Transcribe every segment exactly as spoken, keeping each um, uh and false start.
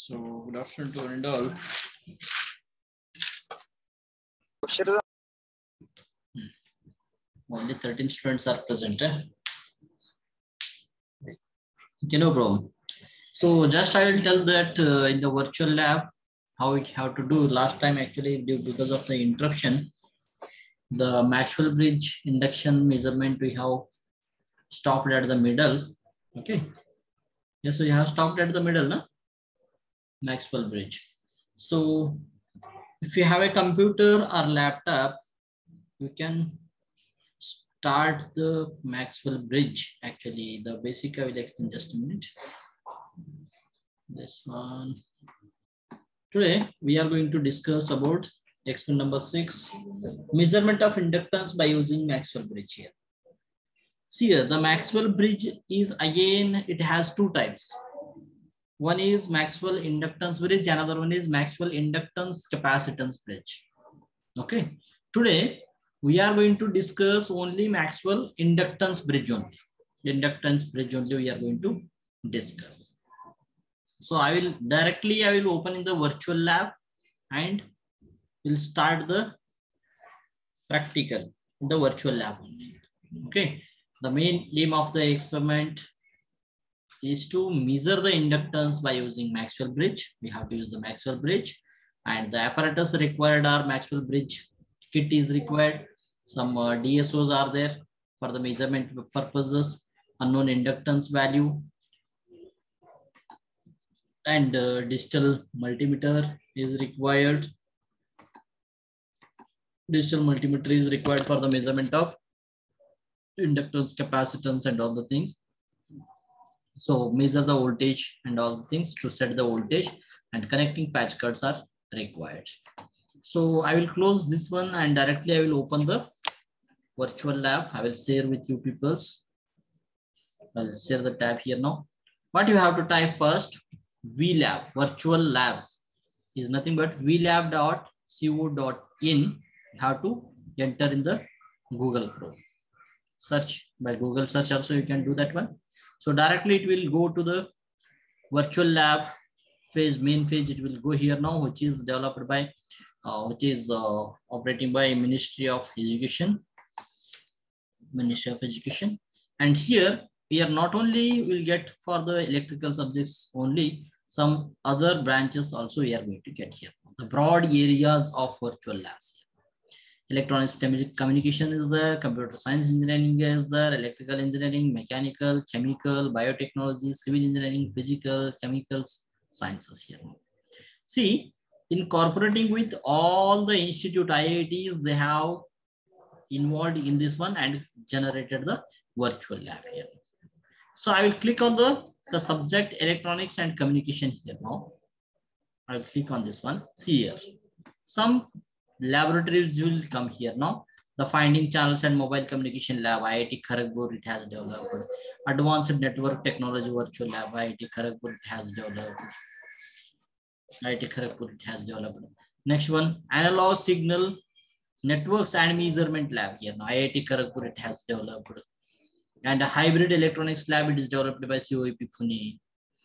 So good afternoon to one and all. Only thirteen students are present. Eh? Okay, no problem. So just I will tell that uh, in the virtual lab, how we have to do. Last time actually due because of the interruption, the Maxwell bridge induction measurement we have stopped at the middle. Okay. Yes, we have stopped at the middle, no? Maxwell bridge. So if you have a computer or laptop, you can start the Maxwell bridge. Actually, the basic I will explain just a minute. This one. Today we are going to discuss about experiment number six, measurement of inductance by using Maxwell bridge here. See here, the Maxwell bridge is again, it has two types. One is Maxwell inductance bridge, another one is Maxwell inductance capacitance bridge. Okay. Today we are going to discuss only Maxwell inductance bridge only. Inductance bridge only we are going to discuss. So I will directly, I will open in the virtual lab and we'll start the practical in the virtual lab only. Okay. The main aim of the experiment is to measure the inductance by using Maxwell bridge. We have to use the Maxwell bridge and the apparatus required are Maxwell bridge kit is required. Some uh, D S Os are there for the measurement purposes, unknown inductance value, and uh, digital multimeter is required. Digital multimeter is required for the measurement of inductance, capacitance, and all the things. So measure the voltage and all the things to set the voltage, and connecting patch cords are required. So I will close this one and directly I will open the virtual lab. I will share with you peoples. I'll share the tab here now. What you have to type first, V lab, virtual labs is nothing but v lab dot co dot in. You have to enter in the Google Chrome. Search by Google search also you can do that one. So directly it will go to the virtual lab phase, main phase. It will go here now, which is developed by, uh, which is uh, operating by Ministry of Education. Ministry of Education. And here we are not only will get for the electrical subjects only, some other branches also we are going to get here. The broad areas of virtual labs. Electronics communication is there, computer science engineering is there, electrical engineering, mechanical, chemical, biotechnology, civil engineering, physical, chemicals, sciences here. See, incorporating with all the institute I I Ts, they have involved in this one and generated the virtual lab here. So I will click on the, the subject electronics and communication here now. I will click on this one. See here. Some laboratories will come here now. The finding channels and mobile communication lab, I I T Kharagpur, it has developed. Advanced network technology virtual lab, I I T Kharagpur, it has developed. I I T Kharagpur, it has developed. Next one, analog signal networks and measurement lab here. Now I I T Kharagpur, it has developed. And a hybrid electronics lab, it is developed by C O E P Pune.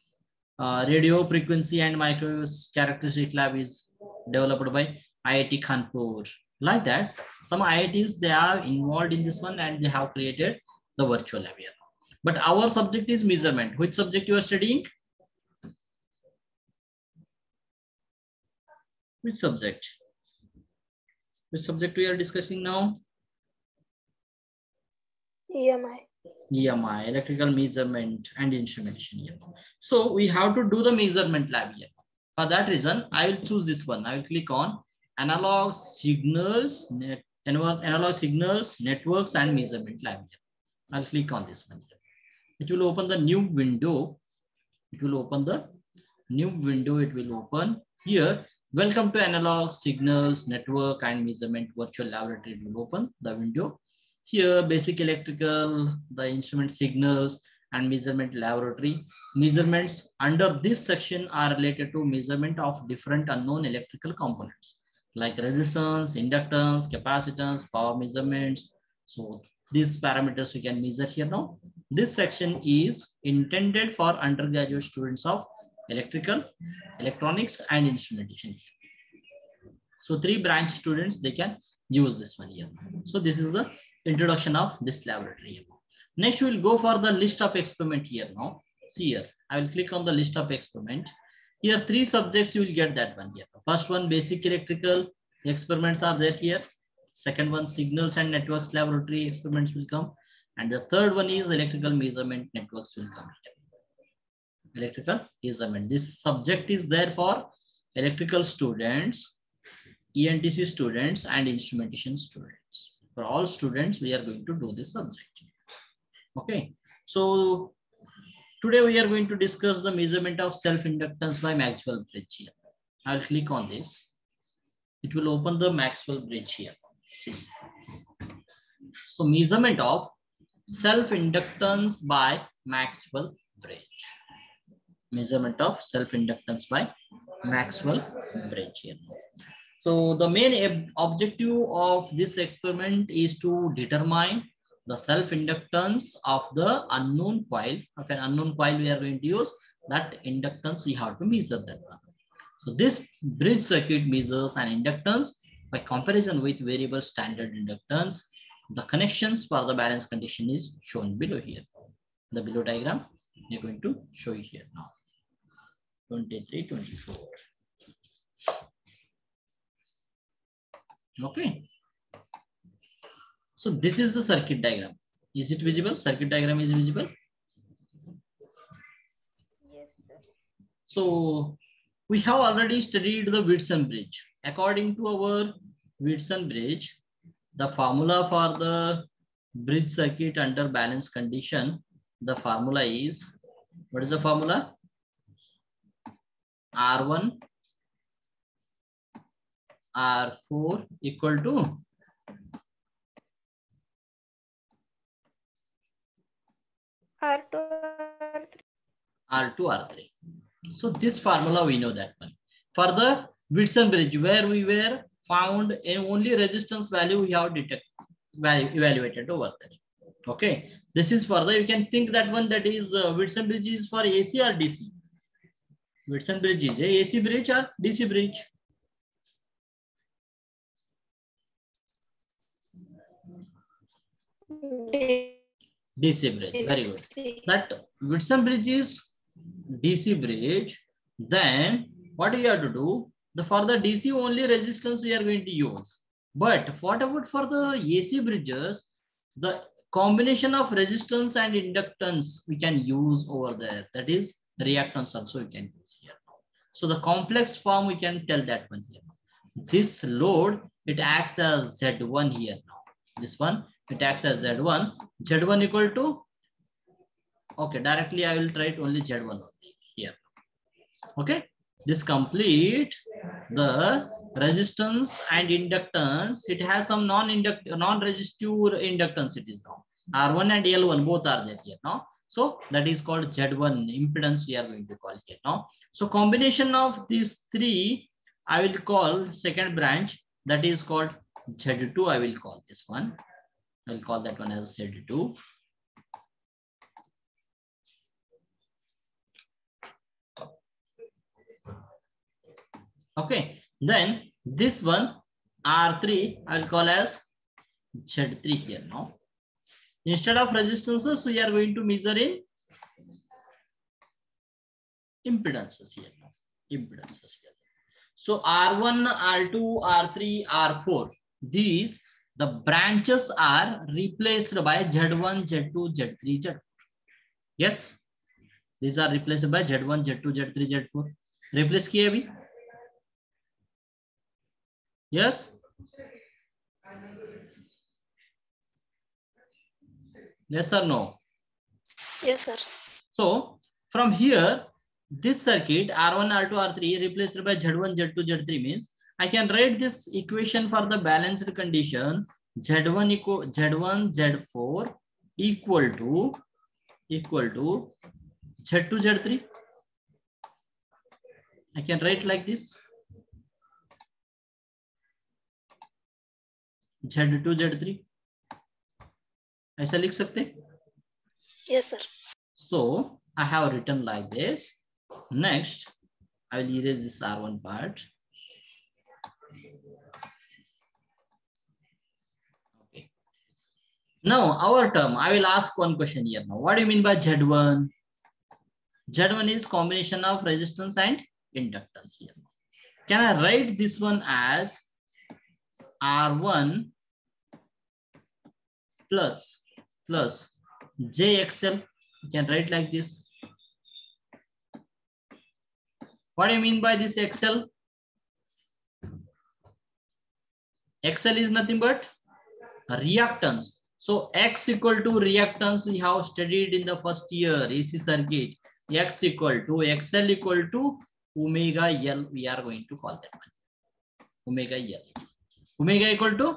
Uh, radio frequency and microwave characteristic lab is developed by I I T Kanpur. Like that, some I I Ts, they are involved in this one and they have created the virtual lab here. But our subject is measurement. Which subject you are studying? Which subject? Which subject we are discussing now? E M I. E M I, electrical measurement and instrumentation here. So we have to do the measurement lab here. For that reason, I will choose this one. I will click on analog signals, net, analog signals, networks and measurement lab here. I'll click on this one here. It will open the new window. It will open the new window. It will open here. Welcome to analog signals, network and measurement virtual laboratory. It will open the window. Here, basic electrical, the instrument signals and measurement laboratory. Measurements under this section are related to measurement of different unknown electrical components like resistance, inductance, capacitance, power measurements. So these parameters we can measure here now. This section is intended for undergraduate students of electrical, electronics, and instrumentation. So three branch students, they can use this one here. So this is the introduction of this laboratory here. Next, we will go for the list of experiment here now. See here, I will click on the list of experiment. Here, three subjects, you will get that one here. First one, basic electrical experiments are there here. Second one, signals and networks laboratory experiments will come. And the third one is electrical measurement networks will come here. Electrical measurement. This subject is there for electrical students, E N T C students, and instrumentation students. For all students, we are going to do this subject. Okay. So today we are going to discuss the measurement of self-inductance by Maxwell bridge here. I'll click on this. It will open the Maxwell bridge here. See. So measurement of self-inductance by Maxwell bridge. Measurement of self-inductance by Maxwell bridge here. So the main objective of this experiment is to determine the self-inductance of the unknown coil. Of an unknown coil we are going to use, that inductance we have to measure that one. So this bridge circuit measures an inductance by comparison with variable standard inductance. The connections for the balance condition is shown below here. The below diagram we are going to show you here now. twenty-three, twenty-four. Okay. So this is the circuit diagram. Is it visible? Circuit diagram is visible. Yes, sir. So we have already studied the Wheatson bridge. According to our Wheatson bridge, the formula for the bridge circuit under balance condition, the formula is, what is the formula? R one, R four equal to R two, R three. R two, R three. So this formula we know that one. For the Wheatson bridge, where we were found in only resistance value we have detected, value evaluated over there. Okay, this is for the, you can think that one, that is uh, Wheatson bridge is for A C or D C. Wheatson bridge is a A C bridge or D C bridge. D C bridge, very good. That Wheatson bridge is D C bridge. Then what we have to do? The for the D C only resistance we are going to use. But what about for the A C bridges? The combination of resistance and inductance we can use over there. That is reactance also we can use here. So the complex form we can tell that one here. This load, it acts as Z one here now. This one, it acts as Z one. Z one equal to, okay, directly I will write only Z one only here. Okay, this complete the resistance and inductance. It has some non-induct, non-resistive inductance it is now. R one and L one both are there here now. So that is called Z one impedance we are going to call here now. So combination of these three, I will call second branch, that is called Z two. I will call this one. I will call that one as Z two. Okay, then this one R three I will call as Z three here now. Instead of resistances, we are going to measure in impedances here. Impedances here. So R one, R two, R three, R four. These the branches are replaced by Z one, Z two, Z three, Z four. Yes, these are replaced by Z one, Z two, Z three, Z four. Replace किए अभी? Yes. Yes or no? Yes, sir. So from here, this circuit R one, R two, R three replaced by Z one, Z two, Z three means I can write this equation for the balanced condition Z one equal Z one, Z four equal to equal to Z two, Z three. I can write like this. Z two, Z three. ऐसा लिख सकते? Yes, sir. So I have written like this. Next, I will erase this R one part. Okay. Now our term, I will ask one question here now. What do you mean by Z one? Z one is combination of resistance and inductance here. Can I write this one as R one plus plus J X L? You can write like this. What do you mean by this X L? X L is nothing but reactance. So X equal to reactance we have studied in the first year A C circuit. X equal to X L equal to omega L. We are going to call that one. Omega L. Omega equal to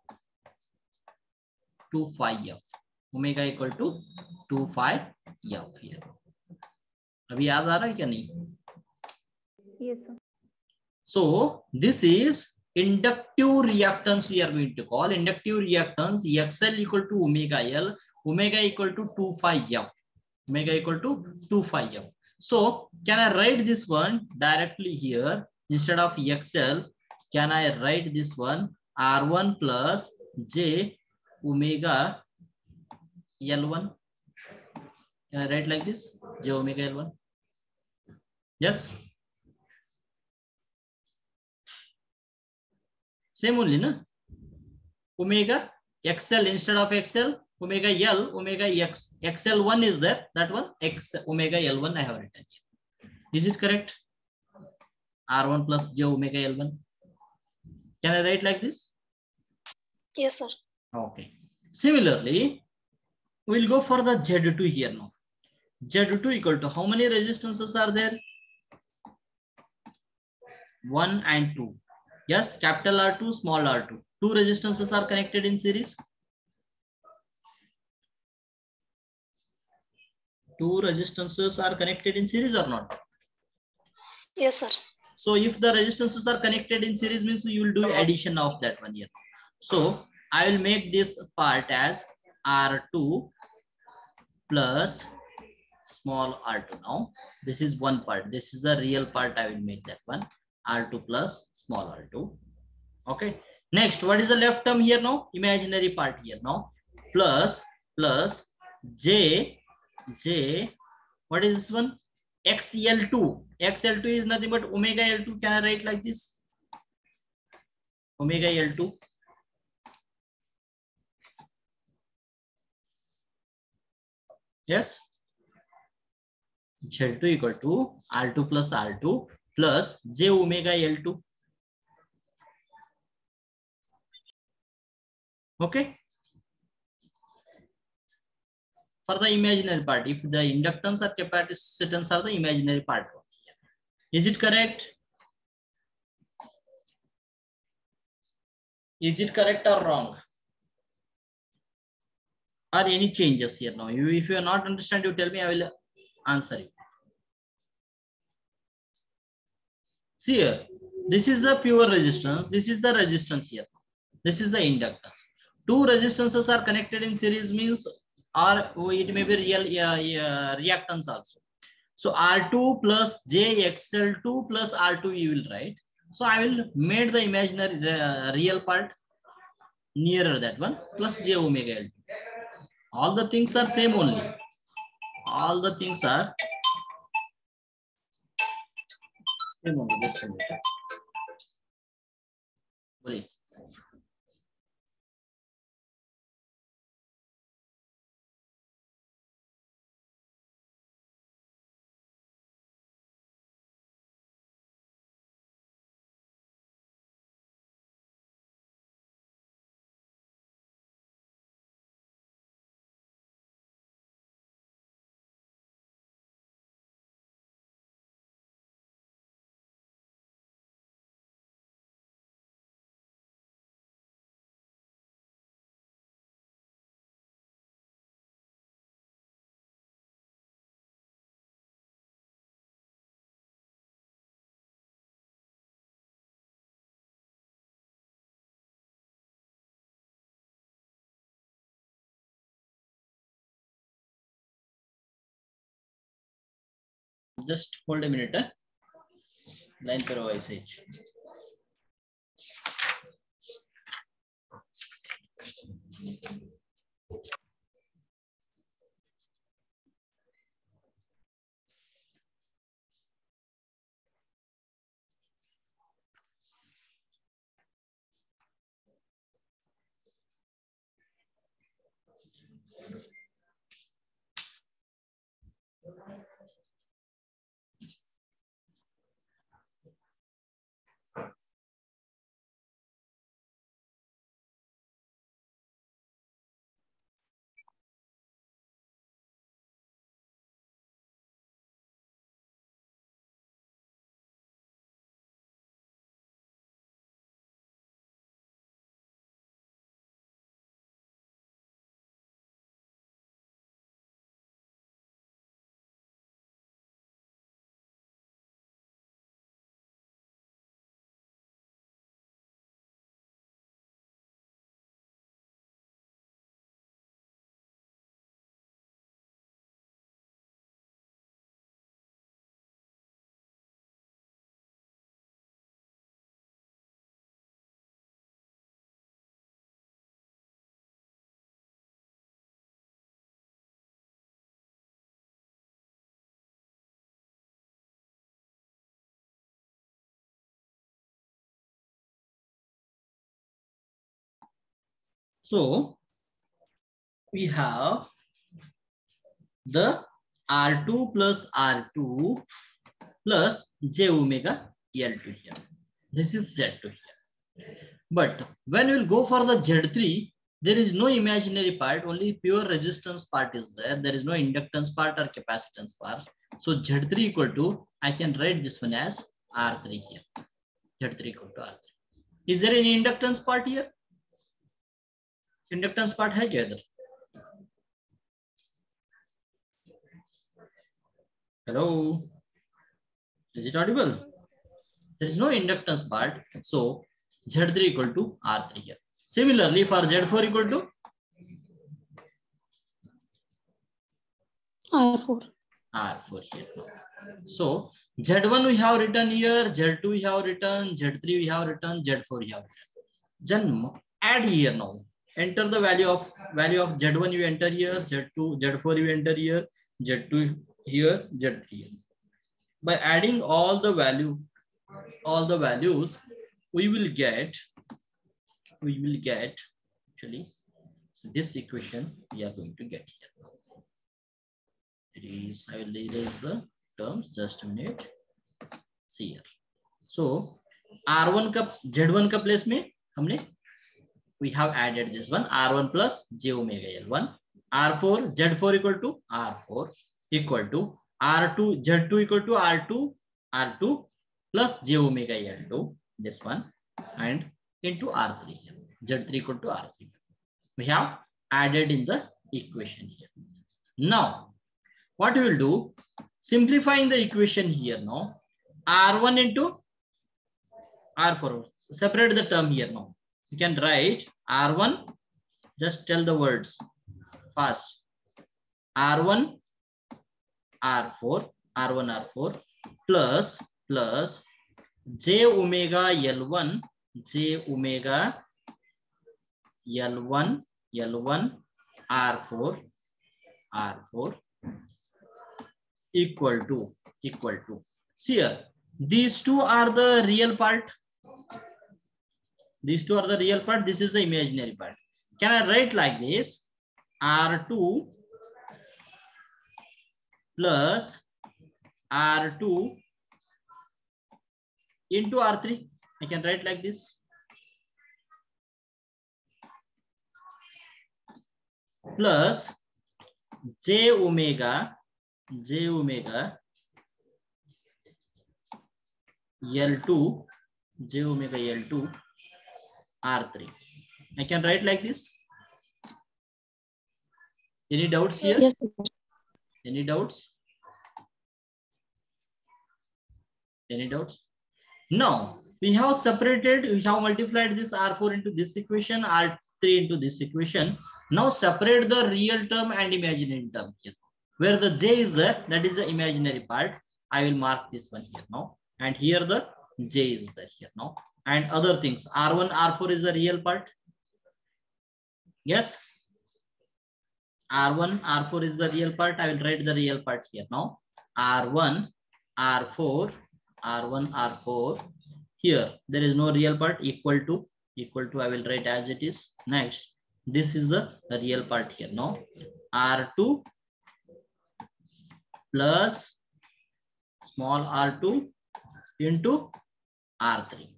two phi F. Omega equal to two phi F here. अभी याद आ रहा है क्या नहीं? Yes, sir. So this is inductive reactance we are going to call. Inductive reactance X L equal to omega L, omega equal to two phi F. Omega equal to two phi F. So can I write this one directly here instead of X L? Can I write this one R one plus J omega L one? Can I write like this? J omega L one? Yes. Same only, na? Omega X L instead of X L, omega L, omega X. X L one is there. That one X omega L one I have written here. Is it correct? R one plus J omega L one. Can I write like this? Yes, sir. Okay. Similarly, we'll go for the Z two here now. Z two equal to how many resistances are there? one and two. Yes, capital R two, small r two. Two resistances are connected in series. Two resistances are connected in series or not? Yes, sir. So if the resistances are connected in series means you will do addition of that one here. So I will make this part as R two plus small r two now. This is one part. This is the real part. I will make that one R two plus small r two. Okay. Next, what is the left term here now? Imaginary part here now. Plus plus J J. What is this one? X L two. X L two is nothing but omega L two. Can I write like this? Omega L two. Yes. Z two equal to R two plus R two plus J omega L two. Okay. For the imaginary part, if the inductance or capacitance are the imaginary part. Is it correct? Is it correct or wrong? Or any changes here now? You, if you are not understand, you tell me, I will answer you. See here, this is the pure resistance. This is the resistance here. This is the inductance. Two resistances are connected in series means, or it may be real uh, uh, reactance also. So R two plus J X L two plus R two you will write. So I will make the imaginary uh, real part nearer that one plus J omega L two. All the things are same only. All the things are same only. Just a minute. Wait. Just hold a minute. Huh? Line per voice age. So we have the R two plus R two plus j omega L two here. This is Z two here. But when we will go for the Z three, there is no imaginary part, only pure resistance part is there. There is no inductance part or capacitance part. So Z three equal to, I can write this one as R three here. Z three equal to R three. Is there any inductance part here? Inductance part है क्या इधर? Hello, is it audible? There is no inductance part, so Z three equal to R three here. Similarly, for Z four equal to R four. R four here. So Z one we have written here, Z two we have written, Z three we have written, Z four we have written. Then add here now. Enter the value of value of Z one you enter here, Z two, Z four you enter here, Z two here, Z three here. By adding all the value, all the values, we will get, we will get actually, so this equation we are going to get here. It is, I will erase the terms, just a minute. See here. So R one का Z one का place में हमने we have added this one R one plus j omega L one, R four, Z four equal to R four equal to R two, Z two equal to R two, R two plus j omega L two, this one, and into R three here. Z three equal to R three. We have added in the equation here. Now, what we will do, simplifying the equation here now, R one into R four, separate the term here now. You can write R one, just tell the words fast. R one, R four, R one, R four plus, plus j omega L one, j omega L one, L one, R four, R four equal to, equal to. See here, these two are the real part. These two are the real part. This is the imaginary part. Can I write like this? R two plus R two into R three. I can write like this. Plus j omega, j omega L two, j omega L two R three. I can write like this. Any doubts here? Yes. Any doubts? Any doubts? Now we have separated, we have multiplied this R four into this equation, R three into this equation. Now separate the real term and imaginary term here. Where the j is there, that is the imaginary part. I will mark this one here now. And here the J is there here now. And other things, R one, R four is the real part. Yes. R one, R four is the real part. I will write the real part here now. R one, R four, R one, R four. Here, there is no real part. Equal to, equal to, I will write as it is. Next, this is the, the real part here now. R two plus small r two into R three.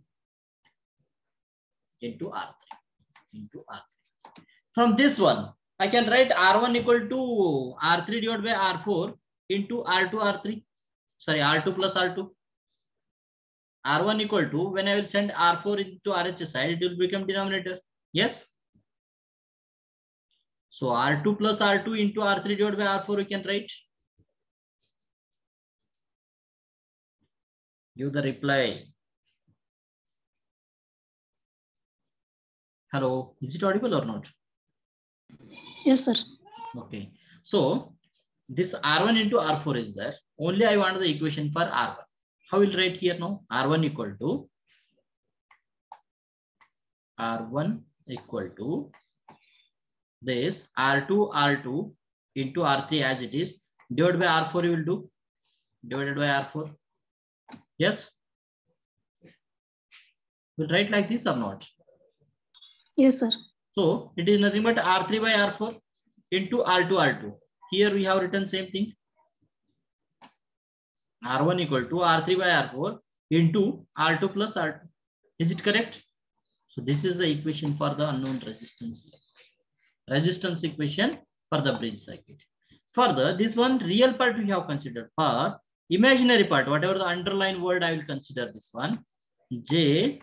Into R three. Into R three. From this one, I can write R one equal to R three divided by R four into R two, R three. Sorry, R two plus R two. R one equal to, when I will send R four into R H S side, it will become denominator. Yes. So R two plus R two into R three divided by R four, we can write. Give the reply. Hello, is it audible or not? Yes, sir. Okay. So this R one into R four is there. Only I want the equation for R one. How will write here now? R one equal to R one equal to this R two R two into R three as it is. Divided by R four you will do. Divided by R four. Yes. We'll write like this or not? Yes, sir. So it is nothing but R three by R four into R two R two. Here we have written same thing. R one equal to R three by R four into R two plus R two. Is it correct? So this is the equation for the unknown resistance. Resistance equation for the bridge circuit. Further, this one real part we have considered. For imaginary part, whatever the underlying word, I will consider this one. J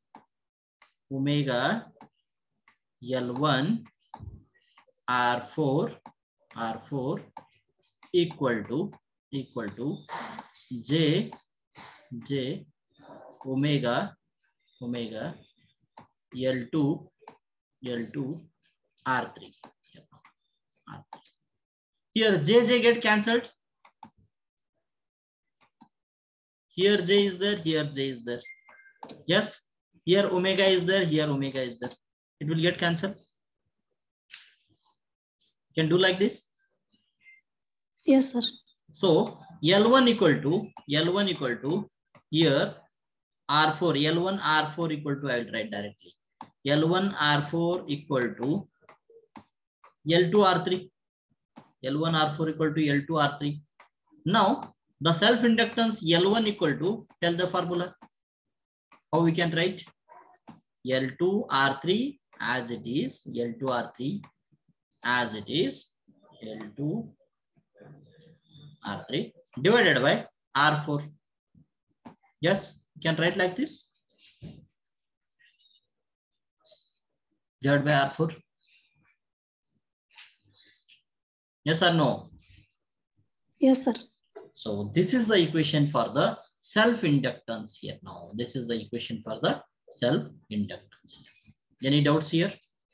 omega L one R four R four equal to equal to J J omega omega L two L two R three. R three. Here J J get cancelled. Here J is there, here J is there. Yes. Here omega is there, here omega is there. It will get cancelled. Can do like this? Yes, sir. So L one equal to L one equal to here R four. L one R four equal to, I will write directly. L one R four equal to L two R three. L one R four equal to L two R three. Now the self-inductance L one equal to, tell the formula. How we can write? L two R three as it is, L two R three as it is, L two R three divided by R four. Yes, you can write like this. Divided by R four. Yes or no? Yes, sir. So this is the equation for the self-inductance here now. This is the equation for the self-inductance. Any doubts here?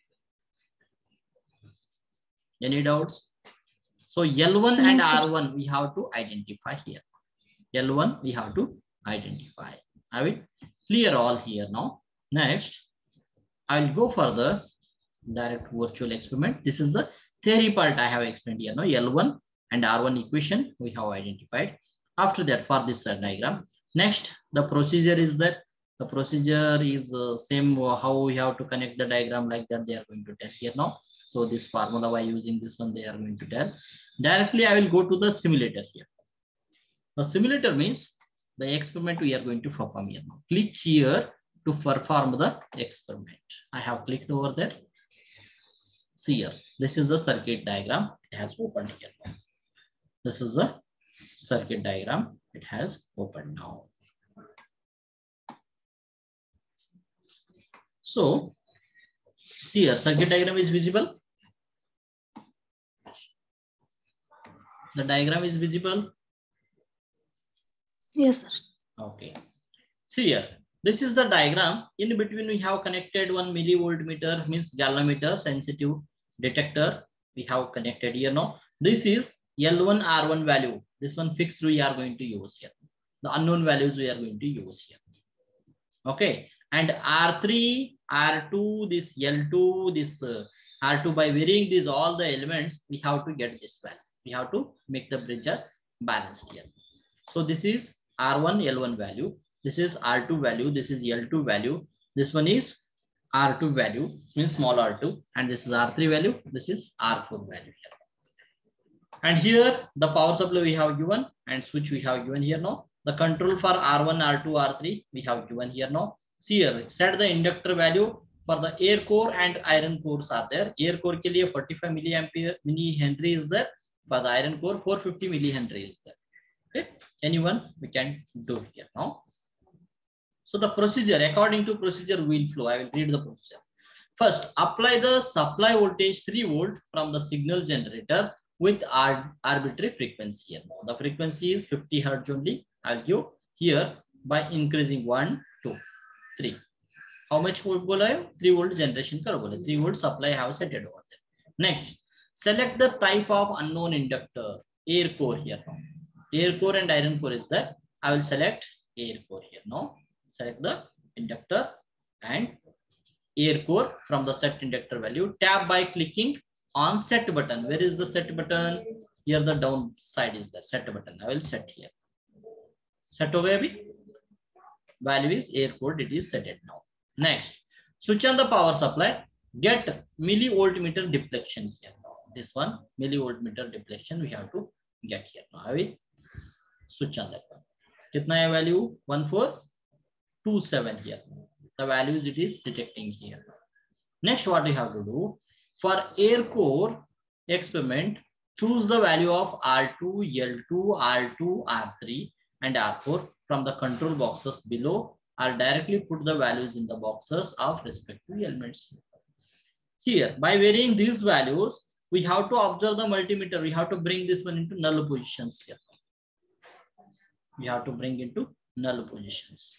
Any doubts? So L one and R one we have to identify here. L one we have to identify. I will clear all here now. Next, I will go for the direct virtual experiment. This is the theory part I have explained here now. L one and R one equation we have identified. After that, for this uh, diagram, next the procedure is that the procedure is uh, same uh, how we have to connect the diagram, like that they are going to tell here now. So this formula by using this one they are going to tell. Directly I will go to the simulator here. The simulator means the experiment we are going to perform here now. Click here to perform the experiment. I have clicked over there. See here, this is the circuit diagram. It has opened here now. This is the circuit diagram. It has opened now. So, see here, circuit diagram is visible. The diagram is visible. Yes, sir. Okay. See here, this is the diagram. In between, we have connected one millivoltmeter, means galvanometer, sensitive detector. We have connected here now. This is L one R one value, this one fixed we are going to use here. The unknown values we are going to use here. Okay, and R three, R two, this L two, this uh, R two, by varying these all the elements, we have to get this value. We have to make the bridges balanced here. So this is R one L one value. This is R two value. This is L two value. This one is R two value, means small r two, and this is R three value. This is R four value here. And here the power supply we have given and switch we have given here now. The control for R one, R two, R three we have given here now. See here, set the inductor value for the air core and iron cores are there. Air core ke liye forty-five milliampere millihenry is there. For the iron core, four hundred fifty millihenry is there. Okay, anyone we can do here now. So the procedure, according to procedure will flow. I will read the procedure. First, apply the supply voltage three volt from the signal generator with ar arbitrary frequency here. Now the frequency is fifty hertz only. I'll give here by increasing one, two, three. How much volt bola hai? three volt generation kar bola. three volt supply have set it over there. Next, select the type of unknown inductor. Air core here now. Air core and iron core is there. I will select air core here now. Select the inductor and air core from the set inductor value. Tap by clicking on set button. Where is the set button? Here the down side is there. Set button. I will set here. Set over here. Value is air core. It is set it now. Next, switch on the power supply. Get millivoltmeter deflection here. This one millivoltmeter deflection we have to get here. Now I will switch on that one. Kitna hai value? one four two seven here. The values it is detecting here. Next, what you have to do for air core experiment, choose the value of R two, L two, R two, R three, and R four from the control boxes below, or directly put the values in the boxes of respective elements. Here, by varying these values, we have to observe the multimeter. We have to bring this one into null positions here. We have to bring into null positions.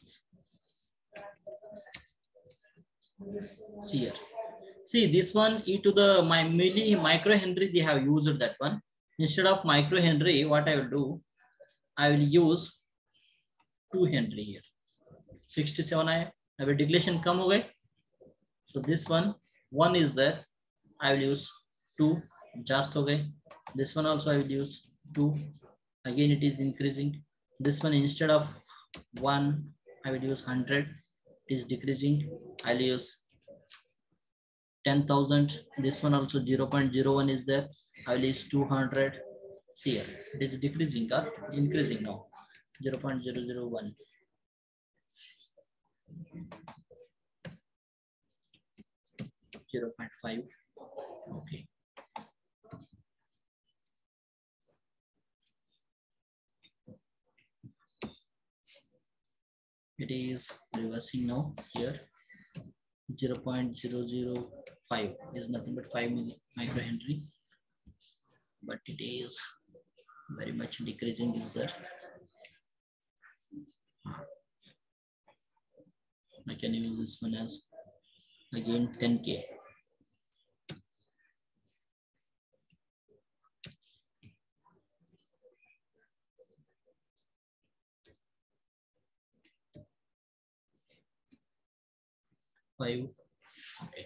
See here. See this one e to the my milli microhenry, they have used that one. Instead of microhenry, what I will do, I will use two Henry here. sixty-seven I have a declaration come away. So this one, one is there. I will use two just away. This one also I will use two. Again, it is increasing. This one instead of one, I will use one hundred. It is decreasing. I'll use ten thousand. This one also zero point zero one is there. I will use two hundred. See here, it is decreasing or increasing now. zero point zero zero one. zero point five. Okay. It is reversing now here. zero point zero zero five is nothing but five microhenry, but it is very much decreasing is there. I can use this one as again ten K. Five. Okay.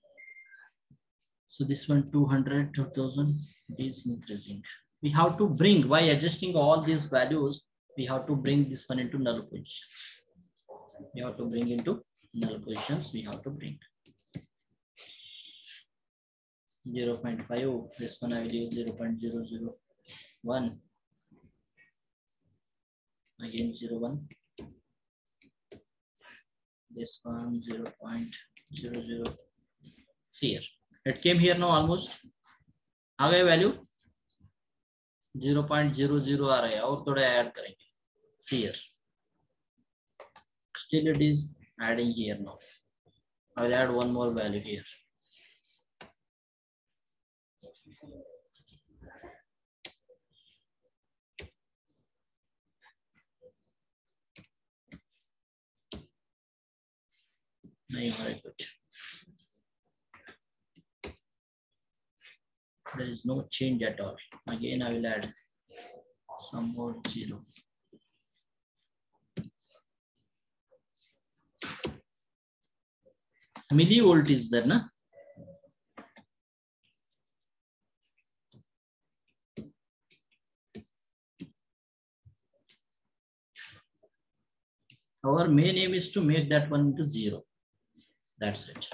So this one two hundred, two thousand is increasing. We have to bring, by adjusting all these values, we have to bring this one into null positions. We have to bring into null positions. We have to bring zero point five. This one I will use zero point zero zero one. Again zero one. This one zero point zero zero. See here, it came here now almost. आ गए value zero point zero zero आ रहा है और थोड़ा add करेंगे. See here, still it is adding here now. I will add one more value here. नहीं हो रहा कुछ. There is no change at all. Again, I will add some more zero. Millivolt is there, na? Our main aim is to make that one into zero. That's it.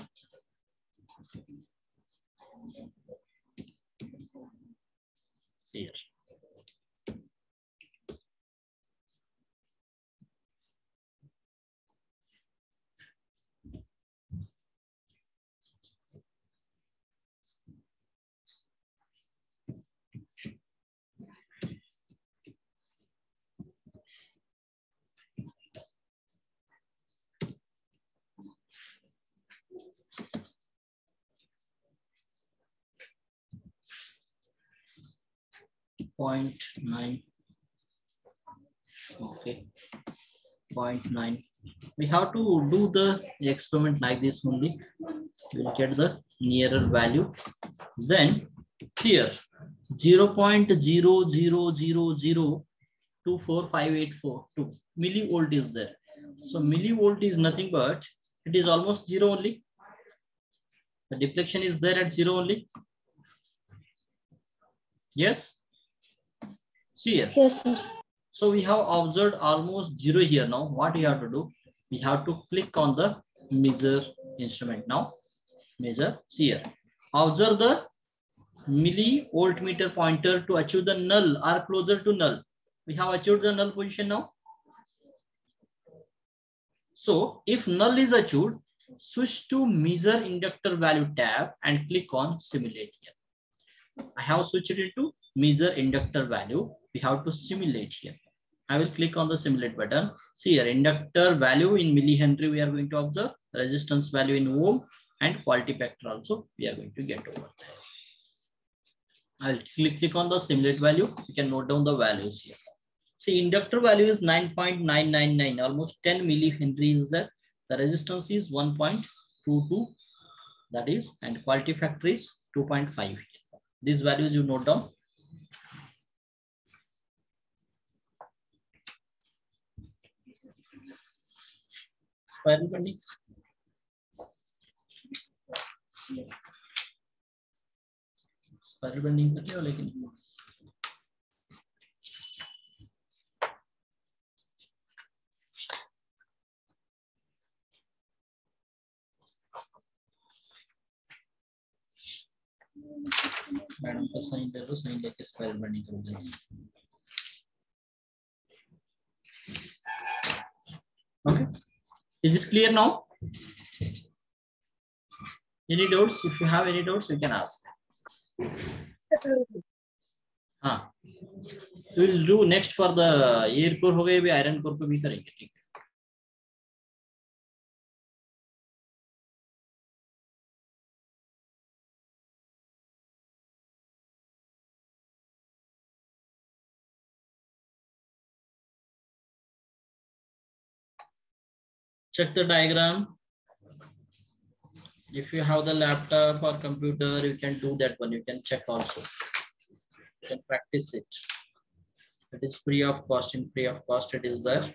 See here. zero point nine. Okay. zero point nine. We have to do the experiment like this only. We'll get the nearer value. Then here zero point zero zero zero zero two four five eight four two millivolt is there. So millivolt is nothing but it is almost zero only. The deflection is there at zero only. Yes. See here. Yes, sir. So we have observed almost zero here. Now what we have to do? We have to click on the measure instrument now. Measure. See here. Observe the millivoltmeter pointer to achieve the null or closer to null. We have achieved the null position now. So if null is achieved, switch to measure inductor value tab and click on simulate here. I have switched it to measure inductor value. We have to simulate here. I will click on the simulate button. See here, inductor value in millihenry we are going to observe, resistance value in ohm, and quality factor also we are going to get over there. I'll click, click on the simulate value. You can note down the values here. See, inductor value is nine point nine nine nine, almost ten millihenry is there. The resistance is one point two two, that is, and quality factor is two point five. These values you note down. Spiral bending. Spiral bending करते हो लेकिन madam का sign ले लो, sign लेके spiral bending कर देंगे. Okay, is it clear now? Any doubts? If you have any doubts, you can ask. हाँ, so we'll do next for the air core हो गए, भी iron core पे भी करेंगे. ठीक है. Check the diagram. If you have the laptop or computer, you can do that one. You can check also. You can practice it. It is free of cost. In free of cost, it is there.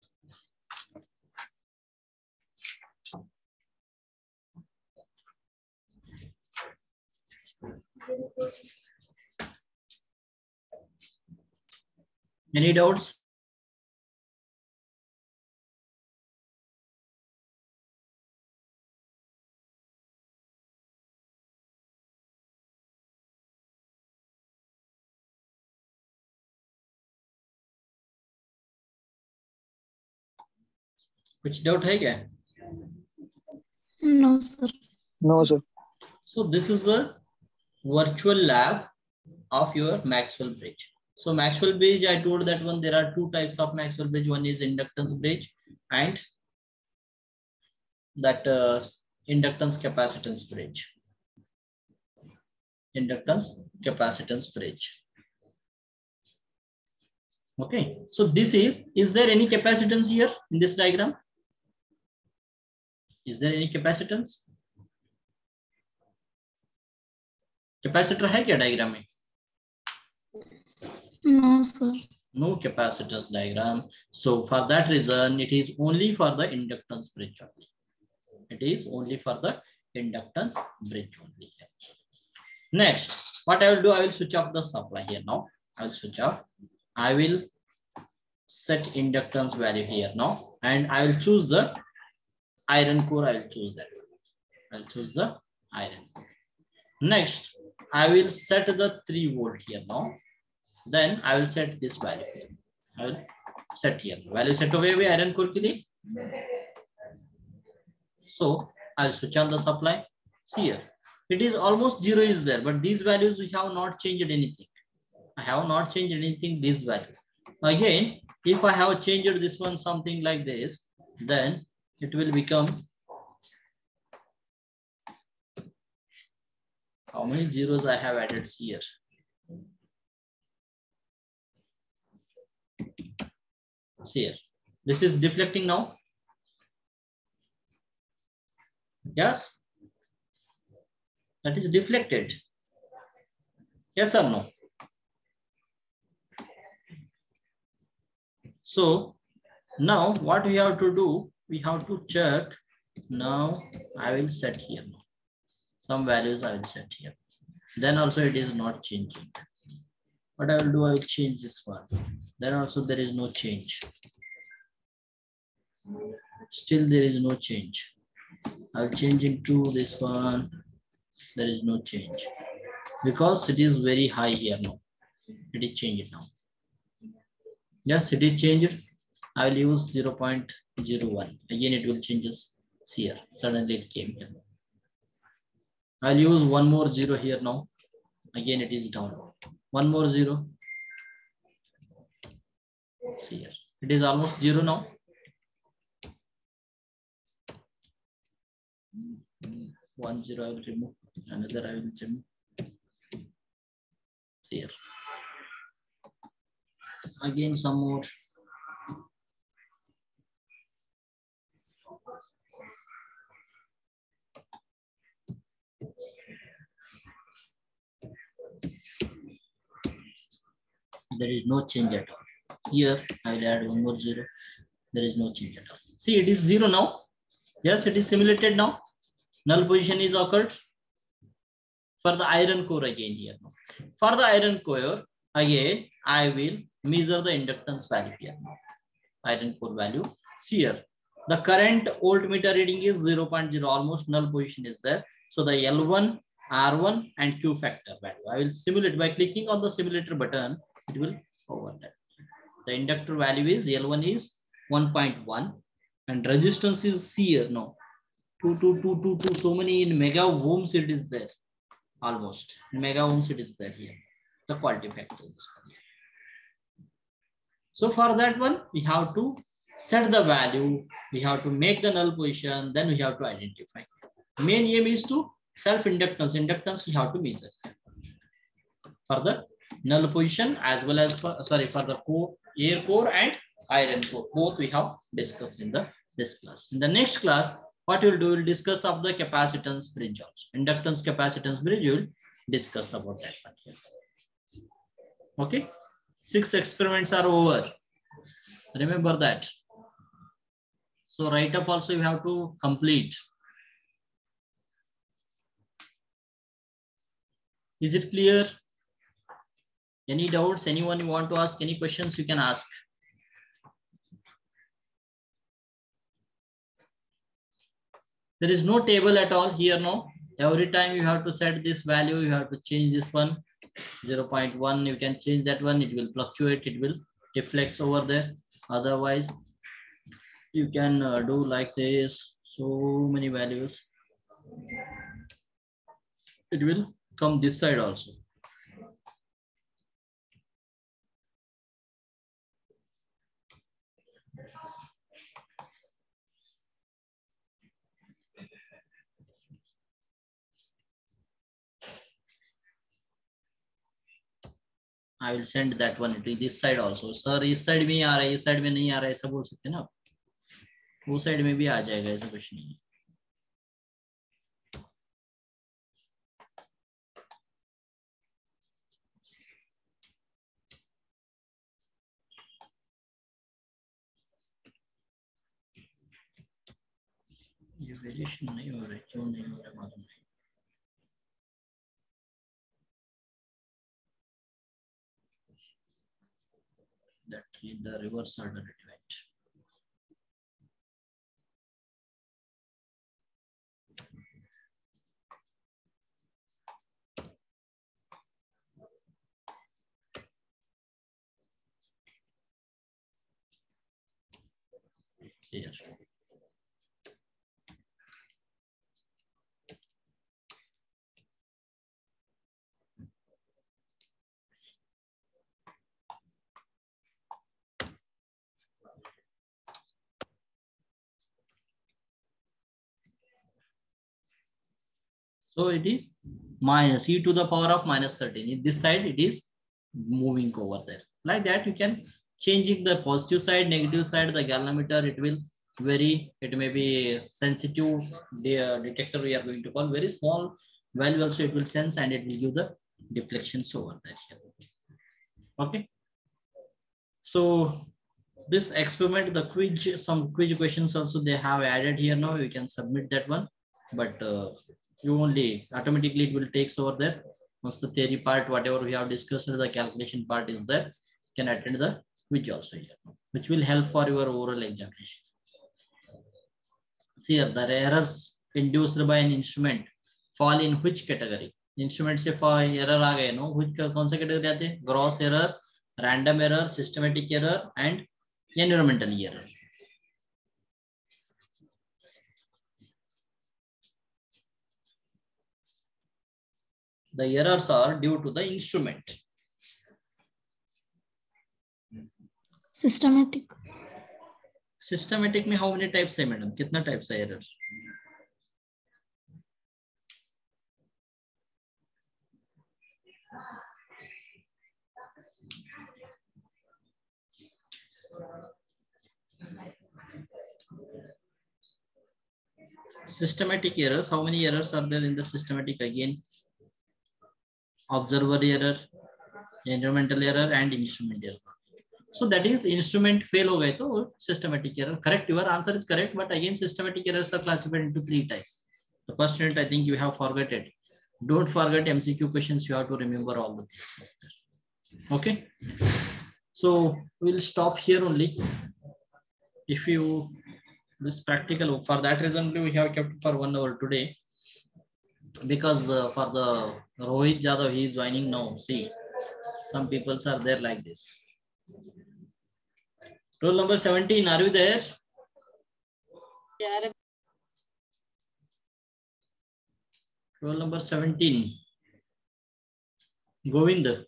Any doubts? कुछ doubt है क्या? No, sir. No, sir. So this is the virtual lab of your Maxwell bridge. So Maxwell bridge, I told that one there are two types of Maxwell bridge. One is inductance bridge and that uh, inductance capacitance bridge. Inductance capacitance bridge. Okay, so this is, is there any capacitance here in this diagram? Is there any capacitance? Capacitor है क्या diagram में? No, sir. No capacitance diagram. So for that reason, it is only for the inductance bridge only. It is only for the inductance bridge only. Next, what I will do, I will switch off the supply here now. I will switch off. I will set inductance value here now, and I will choose the iron core. I will choose that. I will choose the iron core. Next, I will set the three volt here now. Then I will set this value here. I will set here. Value set away with iron core ke liye. So I will switch on the supply. See here, it is almost zero is there, but these values we have not changed anything. I have not changed anything. This value. Again, if I have changed this one something like this, then it will become, how many zeros I have added here? See here, this is deflecting now. Yes, that is deflected. Yes or no? So now what we have to do, we have to check. Now I will set here. Some values I will set here. Then also it is not changing. What I will do, I will change this one. Then also there is no change. Still there is no change. I will change into this one. There is no change because it is very high here now. It is changed now. Yes, it is changed. I will use zero point zero one. Again, it will change here. Suddenly it came here. I'll use one more zero here now. Again, it is down. One more zero. See here. It is almost zero now. One zero I will remove. Another I will remove. See here. Again, some more. There is no change at all. Here, I will add one more zero. There is no change at all. See, it is zero now. Yes, it is simulated now. Null position is occurred. For the iron core again here. For the iron core, again, I will measure the inductance value here now. Iron core value. See here. The current voltmeter reading is zero point zero. Almost null position is there. So the L one, R one, and Q factor value. I will simulate by clicking on the simulator button. It will over that. The inductor value is L one is one point one and resistance is here now. two, two, two, two, two. So many in mega ohms it is there. Almost in mega ohms it is there here. The quality factor is here. So for that one, we have to set the value. We have to make the null position. Then we have to identify. Main aim is to self-inductance. Inductance we have to measure. For the null position as well as for, sorry, for the core, air core and iron core. Both we have discussed in the this class. In the next class, what we'll do, we'll discuss of the capacitance bridge also. Inductance capacitance bridge, we'll discuss about that one here. Okay. Six experiments are over. Remember that. So write up also you have to complete. Is it clear? Any doubts? Anyone you want to ask any questions, you can ask. There is no table at all here, no. Every time you have to set this value, you have to change this one. zero point one, you can change that one. It will fluctuate, it will deflect over there. Otherwise, you can uh, do like this. So many values. It will come this side also. I will send that one to this side also. Sir, इस side में आ रहा है, इस side में नहीं आ रहा है, ऐसा बोल सकते हैं ना? वो side में भी आ जाएगा, ऐसा कुछ नहीं है. ये वेरिएशन नहीं हो रहा है, क्यों नहीं हो रहा मालूम नहीं। That is the reverse order event. Here. So it is minus e to the power of minus thirteen. In this side, it is moving over there. Like that, you can changing the positive side, negative side, the galvanometer, it will vary. It may be sensitive de detector, we are going to call very small value also it will sense and it will give the deflections over there. Okay. So this experiment, the quiz, some quiz questions also they have added here now. You can submit that one, but uh, you only automatically it will takes over there. Once the theory part, whatever we have discussed, the calculation part is there, you can attend the quiz also here, which will help for your oral examination. See here, the errors induced by an instrument fall in which category? Instrument से error आ गए no, which कौन सा category आते हैं? Gross error, random error, systematic error, and environmental error. The errors are due to the instrument. Systematic. Systematic में how many types है madam? कितना types है errors? Systematic errors, how many errors are there in the systematic? Again, observer error, environmental error, and instrument error. So that is instrument fail ho gaye to systematic error. Correct, your answer is correct, but again systematic errors are classified into three types. The first unit I think you have forgotten. Don't forget M C Q questions, you have to remember all the things. Okay, so we'll stop here only. If you this practical, for that reason we have kept for one hour today, because uh, for the Rohit Jadhav, he is joining now. See, some people are there like this. Roll number seventeen, are you there? Yeah. Roll number seventeen. Govind.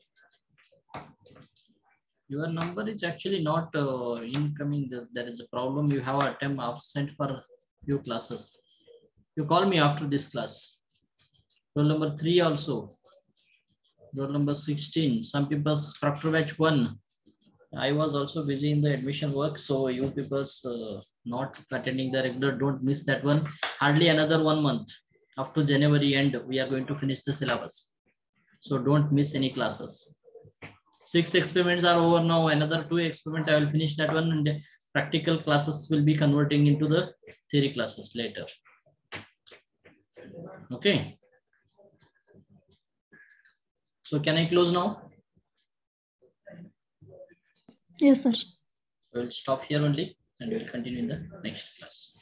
Your number is actually not uh, incoming. There is a problem. You have attempt absent for few classes. You call me after this class. Roll number three also. Roll number sixteen. Some people's Proctor batch one. I was also busy in the admission work, so you people's uh, not attending the regular, don't miss that one. Hardly another one month. Up to January end, we are going to finish the syllabus. So don't miss any classes. Six experiments are over now. Another two experiments, I will finish that one, and the practical classes will be converting into the theory classes later. Okay. So can I close now? Yes, sir. We'll stop here only and we'll continue in the next class.